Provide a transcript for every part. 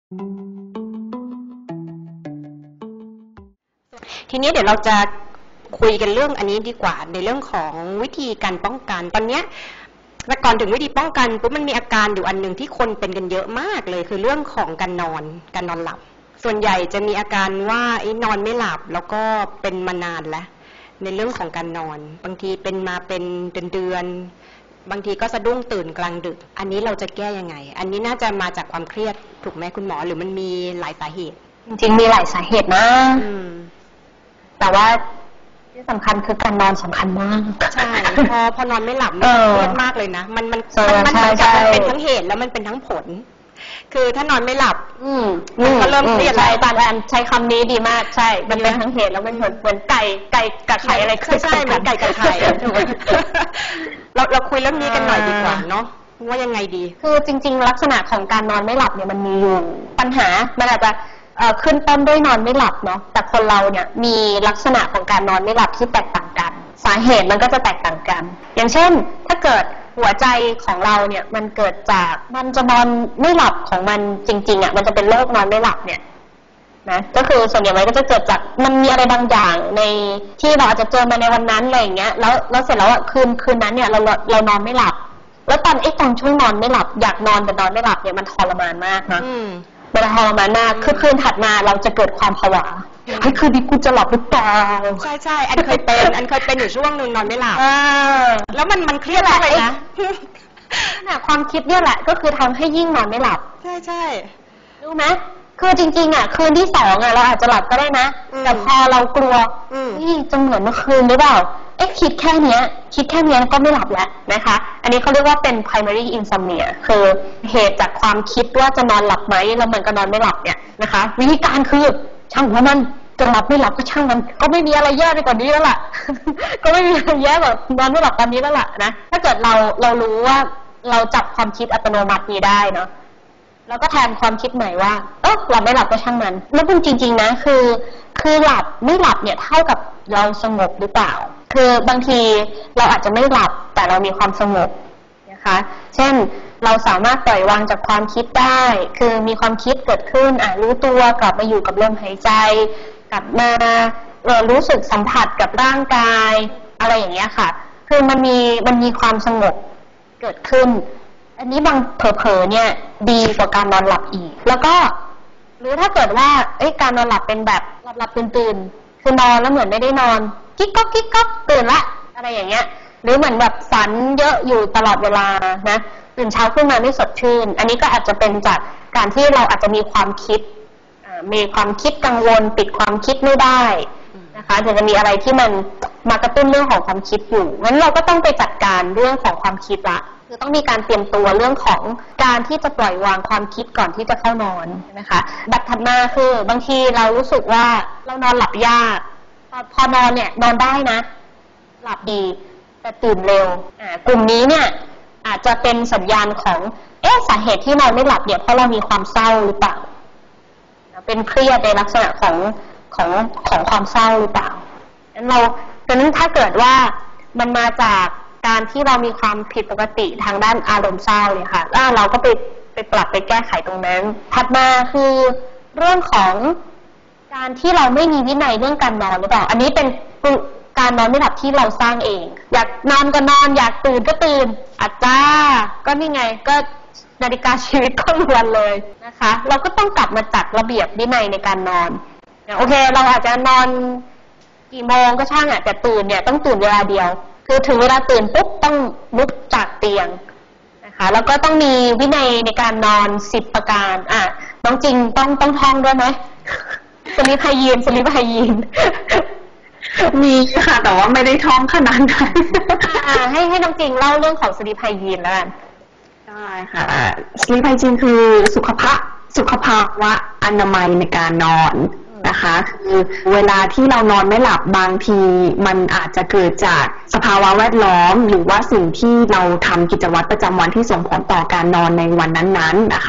ทีนี้เดี๋ยวเราจะคุยกันเรื่องอันนี้ดีกว่าในเรื่องของวิธีการป้องกันตอนนี้แต่ก่อนถึงวิธีป้องกันปุ๊บมันมีอาการอยู่อันหนึ่งที่คนเป็นกันเยอะมากเลยคือเรื่องของการนอนหลับส่วนใหญ่จะมีอาการว่านอนไม่หลับแล้วก็เป็นมานานแล้วในเรื่องของการนอนบางทีเป็นมาเป็นเดือนบางทีก็สะดุ้งตื่นกลางดึกอันนี้เราจะแก้ยังไงอันนี้น่าจะมาจากความเครียดถูกไหมคุณหมอหรือมันมีหลายสาเหตุจริงๆมีหลายสาเหตุนะแต่ว่าที่สำคัญคือการนอนสำคัญมากใช่พอนอนไม่หลับมันเครียดมากเลยนะมันเป็นทั้งเหตุแล้วมันเป็นทั้งผลคือถ้านอนไม่หลับมันก็เริ่มเครียดใช่ตามใช้คำนี้ดีมากใช่มันเป็นทั้งเหตุแล้วมันเหมือนไก่กับไข่อะไรใช่เหมือนไก่กับไข่เราคุยเรื่องนี้กันหน่อยดีกว่าเนาะว่ายังไงดีคือจริงๆลักษณะของการนอนไม่หลับเนี่ยมันมีอยู่ปัญหามันอาจจะขึ้นต้นด้วยนอนไม่หลับเนาะแต่คนเราเนี่ยมีลักษณะของการนอนไม่หลับที่แตกต่างกันสาเหตุมันก็จะแตกต่างกันอย่างเช่นถ้าเกิดหัวใจของเราเนี่ยมันเกิดจากมันจะนอนไม่หลับของมันจริงๆอ่ะมันจะเป็นโรคนอนไม่หลับเนี่ยนะก็คือส่วนใหญ่มันก็จะเกิดจากมันมีอะไรบางอย่างในที่เราอาจจะเจอมาในวันนั้นอะไรอย่างเงี้ยแล้วเสร็จแล้วคืนนั้นเนี่ยเรานอนไม่หลับแล้วตอนช่วงนอนไม่หลับอยากนอนแต่นอนไม่หลับเนี่ยมันทรมานมากนะมันทรมานมากคืนถัดมาเราจะเกิดความผวาเฮ้ยคืนนี้กูจะหลับหรือเปล่าใช่อันเคยเป็นอยู่ช่วงนึงนอนไม่หลับแล้วมันเครียดอะไรนะความคิดเนี่ยแหละก็คือทำให้ยิ่งนอนไม่หลับใช่รู้ไหมคือจริงๆอ่ะคืนที่2อ่ะเราอาจจะหลับก็ได้นะแต่พอเรากลัวนี่จะเหมือนเมื่อคืนหรือเปล่าคิดแค่นี้ก็ไม่หลับแล้วนะคะอันนี้เขาเรียกว่าเป็น primary insomnia คือเหตุจากความคิดว่าจะนอนหลับไหมแล้วมันก็นอนไม่หลับเนี่ยนะคะวิธีการคือช่างหัวมันจะหลับไม่หลับก็ช่างมันก็ไม่มีอะไรแย่ไปกว่านี้แล้วล่ะ ก็ไม่มีอะไรแย่แบบนอนไม่หลับตอนนี้แล้วล่ะนะถ้าเกิดเรารู้ว่าเราจับความคิดอัตโนมัตินี้ได้เนาะแล้วก็แทนความคิดใหม่ว่าหลับไม่หลับก็ช่างมันแล้วจริงๆนะคือหลับไม่หลับเนี่ยเท่ากับเราสงบหรือเปล่าคือบางทีเราอาจจะไม่หลับแต่เรามีความสงบนะคะเช่นเราสามารถปล่อยวางจากความคิดได้คือมีความคิดเกิดขึ้นรู้ตัวกลับมาอยู่กับลมหายใจกลับมารู้สึกสัมผัสกับร่างกายอะไรอย่างเงี้ยค่ะคือมันมีความสงบเกิดขึ้นอันนี้บางเผลอๆเนี่ยดีกว่าการนอนหลับอีกแล้วก็หรือถ้าเกิดว่าการนอนหลับเป็นแบบหลับตื่นคือนอนแล้วเหมือนไม่ได้นอนกิ๊กก๊อกตื่นละอะไรอย่างเงี้ยหรือเหมือนแบบฝันเยอะอยู่ตลอดเวลานะตื่นเช้าขึ้นมาไม่สดชื่นอันนี้ก็อาจจะเป็นจากการที่เราอาจจะมีความคิดกังวลปิดความคิดไม่ได้นะคะจะมีอะไรที่มันมากระตุ้นเรื่องของความคิดอยู่งั้นเราก็ต้องไปจัดการเรื่องของความคิดละคือต้องมีการเตรียมตัวเรื่องของการที่จะปล่อยวางความคิดก่อนที่จะเข้านอนนะคะบัดถัดมาคือบางทีเรารู้สึกว่าเรานอนหลับยากพอนอนเนี่ยนอนได้นะหลับดีแต่ตื่นเร็วกลุ่มนี้เนี่ยอาจจะเป็นสัญญาณของสาเหตุที่นอนไม่หลับเนี่ยเพราะเรามีความเศร้าหรือเปล่าเป็นเครียดในลักษณะของความเศร้าหรือเปล่าดังนั้นถ้าเกิดว่ามันมาจากการที่เรามีความผิดปกติทางด้านอารมณ์เศร้าเนี่ยค่ะแล้วเราก็ไปปรับไปแก้ไขตรงนั้นถัดมาคือเรื่องของการที่เราไม่มีวินัยเรื่องการนอนหรือเปล่าอันนี้เป็นการนอนไม่หลับที่เราสร้างเองอยากนอนก็นอนอยากตื่นก็ตื่นก็นี่ไงก็นาฬิกาชีวิตก็ล้วนเลยนะคะเราก็ต้องกลับมาจัดระเบียบวินัยในการนอนโอเคเราอาจจะนอนกี่โมงก็ช่างแต่ตื่นเนี่ยต้องตื่นเวลาเดียวคือถึงเวลาตื่นปุ๊บต้องลุกจากเตียงนะคะแล้วก็ต้องมีวินัยในการนอน10ประการน้องจริงต้องท่องด้วยไหมสลิปไฮยีนมีค่ะแต่ว่าไม่ได้ท่องขนาดนั้นให้น้องจริงเล่าเรื่องของสลิปไฮยีนแล้วกันได้ค่ะสลิปไฮยีนคือสุขภาวะอนามัยในการนอนนะคะคือเวลาที่เรานอนไม่หลับบางทีมันอาจจะเกิดจากสภาวะแวดล้อมหรือว่าสิ่งที่เราทำกิจวัตรประจำวันที่ส่งผลต่อการนอนในวันนั้นๆนะคะ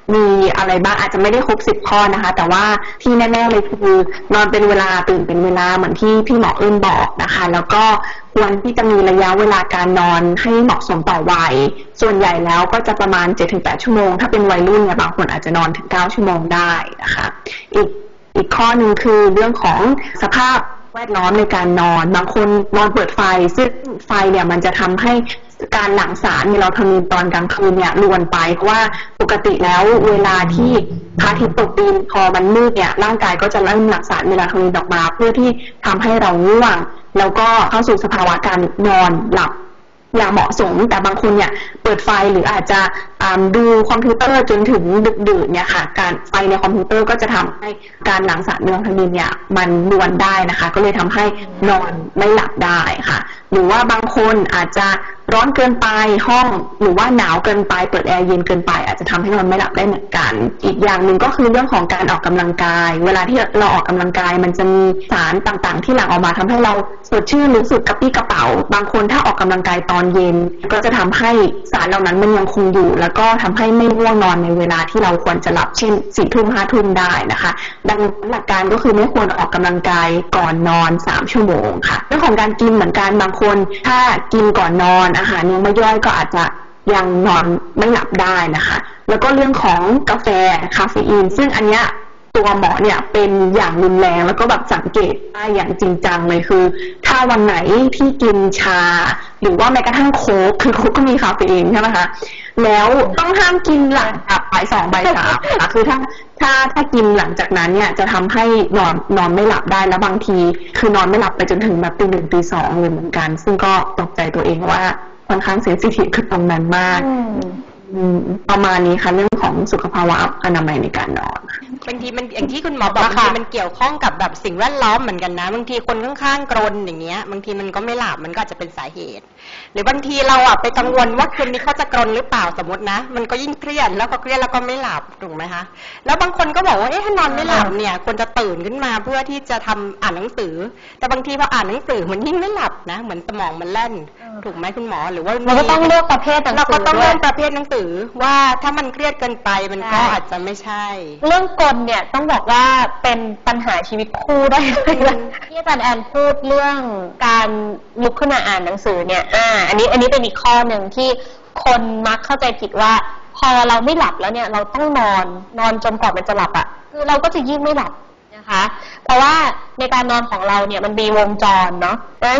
มีอะไรบ้างอาจจะไม่ได้ครบ10 ข้อนะคะแต่ว่าที่แน่ๆเลยคือนอนเป็นเวลาตื่นเป็นเวลาเหมือนที่พี่หมอบอกนะคะแล้วก็ควรที่จะมีระยะเวลาการนอนให้เหมาะสมต่อวัยส่วนใหญ่แล้วก็จะประมาณ 7-8 ชั่วโมงถ้าเป็นวัยรุ่นเนี่ยบางคนอาจจะนอนถึง9 ชั่วโมงได้นะคะอีกข้อหนึ่งคือเรื่องของสภาพแวดล้อมในการนอนบางคนนอนเปิดไฟซึ่งไฟเนี่ยมันจะทำให้การหลั่งสารเมลาโทนินตอนกลางคืนเนี่ยรวนไปเพราะว่าปกติแล้วเวลาที่พระอาทิตย์ตกดินพอมันมืดเนี่ยร่างกายก็จะเริ่มหลั่งสารเมลาโทนินออกมาเพื่อที่ทำให้เราง่วงแล้วก็เข้าสู่สภาวะการนอนหลับอย่างเหมาะสมแต่บางคนเนี่ยเปิดไฟหรืออาจจะดูคอมพิวเตอร์จนถึงดึกดื่นเนี่ยค่ะการไฟในคอมพิวเตอร์ก็จะทำให้การหลั่งสารเมลาโทนินเนี่ยมันรวนได้นะคะก็เลยทำให้นอนไม่หลับได้ค่ะหรือว่าบางคนอาจจะร้อนเกินไปห้องหรือว่าหนาวเกินไปเปิดแอร์เย็นเกินไปอาจจะทำให้นอนไม่หลับได้เหมือนกันอีกอย่างหนึ่งก็คือเรื่องของการออกกำลังกายเวลาที่เราออกกำลังกายมันจะมีสารต่างๆที่หลั่งออกมาทำให้เราสดชื่นรู้สึกกระปรี้กระเป๋าบางคนถ้าออกกำลังกายตอนเย็นก็จะทำให้สารเหล่านั้นมันยังคงอยู่แล้วก็ทำให้ไม่ง่วงนอนในเวลาที่เราควรจะหลับเช่น4 ทุ่ม 5 ทุ่มได้นะคะดังนั้นหลักการก็คือไม่ควรออกกำลังกายก่อนนอน3 ชั่วโมงค่ะเรื่องของการกินเหมือนกันบางคนถ้ากินก่อนนอนอาหารยังไม่ย่อยก็อาจจะยังนอนไม่หลับได้นะคะแล้วก็เรื่องของกาแฟคาเฟอีนซึ่งอันเนี้ยตัวหมอเนี่ยเป็นอย่างรุนแรงแล้วก็แบบสังเกตได้อย่างจริงจังเลยคือถ้าวันไหนที่กินชาหรือว่าแม้กระทั่งโค้กคือโค้กก็มีคาเฟอีนใช่ไหมคะแล้วต้องห้ามกินหลังจากบ่าย 2 บ่าย 3ค่ะคือถ้ากินหลังจากนั้นเนี่ยจะทำให้นอนไม่หลับได้แล้วบางทีคือนอนไม่หลับไปจนถึงแบบตี 1 ตี 2เลยเหมือนกันซึ่งก็ตกใจตัวเองว่าค่อนข้างเซนซิทีฟคือตรงนั้นมากประมาณนี้ค่ะเรื่องของสุขภาวะอนามัยในการนอนบางทีมันอย่างที่คุณหมอบอกบางทีมันเกี่ยวข้องกับแบบสิ่งแวดล้อมเหมือนกันนะบางทีคนข้างๆกรนอย่างเงี้ยบางทีมันก็ไม่หลับมันก็อาจจะเป็นสาเหตุหรือบางทีเราไปกังวลว่าคืนนี้เขาจะกรนหรือเปล่าสมมตินะมันก็ยิ่งเครียดแล้วพอเครียดแล้วก็ไม่หลับถูกไหมคะแล้วบางคนก็บอกว่าถ้านอนไม่หลับเนี่ยควรจะตื่นขึ้นมาเพื่อที่จะอ่านหนังสือแต่บางทีพออ่านหนังสือมันยิ่งไม่หลับนะเหมือนสมองมันแล่นถูกไหมคุณหมอหรือว่าเราก็ต้องเลือกประเภทหนังสือเราก็ต้องเลือกประเภทหนังสือว่าถ้ามันเครียดเกินไปมันก็อาจจะไม่ใช่เรื่องกลเนี่ยต้องบอกว่าเป็นปัญหาชีวิตคู่ได้เลยที่อาจารย์แอนพูดเรื่องการลุกขึ้นมาอ่านหนังสือเนี่ยอันนี้เป็นอีกข้อหนึ่งที่คนมักเข้าใจผิดว่าพอเราไม่หลับแล้วเนี่ยเราต้องนอนจนกว่ามันจะหลับคือเราก็จะยิ่งไม่หลับนะคะเพราะว่าในการนอนของเราเนี่ยมันมีวงจรเนาะเพราะฉะนั้น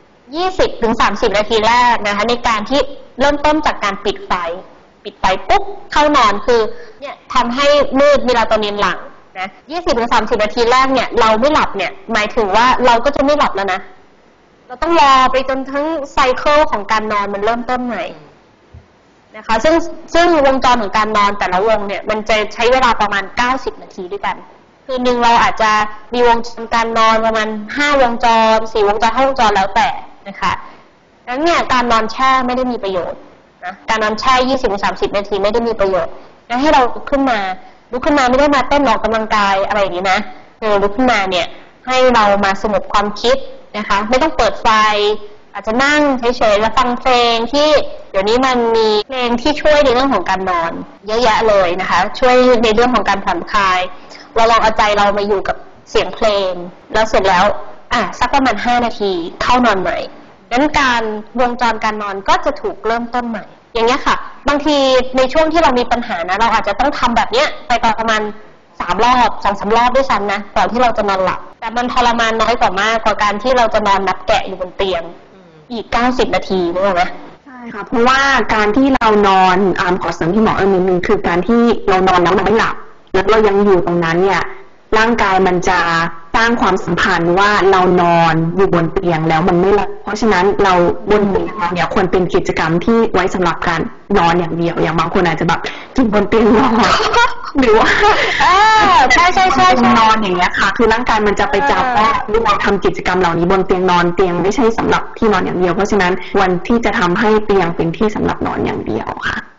20-30 นาทีแรกนะคะในการที่เริ่มต้นจากการปิดไฟปุ๊บเข้านอนคือเนี่ยทำให้มืดเมลาโทนินหลั่งนะ20-30 นาทีแรกเนี่ยเราไม่หลับเนี่ยหมายถึงว่าเราก็จะไม่หลับแล้วนะเราต้องรอไปจนทั้งไซเคิลของการนอนมันเริ่มต้นใหม่นะคะซึ่งวงจรของการนอนแต่ละวงเนี่ยมันจะใช้เวลาประมาณ90 นาทีด้วยกันคืนนึงเราอาจจะมีวงจรการนอนประมาณ5 วงจร4 วงจร5 วงจรแล้วแต่นะคะดังนั้นเนี่ยการนอนแช่ไม่ได้มีประโยชน์นะการนอนแช่ 20-30 นาทีไม่ได้มีประโยชน์นะให้เราลุกขึ้นมาไม่ได้มาเต้นออกกำลังกายอะไรอย่างนี้นะลุกขึ้นมาเนี่ยให้เรามาสงบความคิดนะคะไม่ต้องเปิดไฟอาจจะนั่งเฉยๆแล้วฟังเพลงที่เดี๋ยวนี้มันมีเพลงที่ช่วยในเรื่องของการนอนเยอะแยะเลยนะคะช่วยในเรื่องของการผ่อนคลายเราลองเอาใจเรามาอยู่กับเสียงเพลงแล้วเสร็จแล้วสักประมาณ5 นาทีเข้านอนใหม่นั้นการวงจรการนอนก็จะถูกเริ่มต้นใหม่อย่างเงี้ยค่ะบางทีในช่วงที่เรามีปัญหานะเราอาจจะต้องทำแบบเนี้ยไปประมาณ3 รอบ 2-3 รอบด้วยซ้ำนะก่อนที่เราจะนอนหลับแต่มันทรมานน้อยกว่ามากกว่าการที่เราจะนอนนับแกะอยู่บนเตียงอีก90 นาทีนึกออกไหมใช่ค่ะเพราะว่าการที่เรานอนขอเสริมที่หมอนิดนึงคือการที่เรานอนแล้วมันไม่หลับแล้วเรายังอยู่ตรงนั้นเนี่ยร่างกายมันจะสร้างความสัมพันธ์ว่าเรานอนอยู่บนเตียงแล้วมันไม่หลับเพราะฉะนั้นเราบนเตียงเนี่ยควรเป็นกิจกรรมที่ไว้สำหรับการนอนอย่างเดียวอย่างบางคนอาจจะแบบกินบนเตียงนอนหรือว่าใช่นอนอย่างเงี้ยค่ะคือร่างกายมันจะไปจับว่าเราทำกิจกรรมเหล่านี้บนเตียงนอนเตียงไม่ใช่สำหรับที่นอนอย่างเดียวเพราะฉะนั้นวันที่จะทำให้เตียงเป็นที่สำหรับนอนอย่างเดียวค่ะ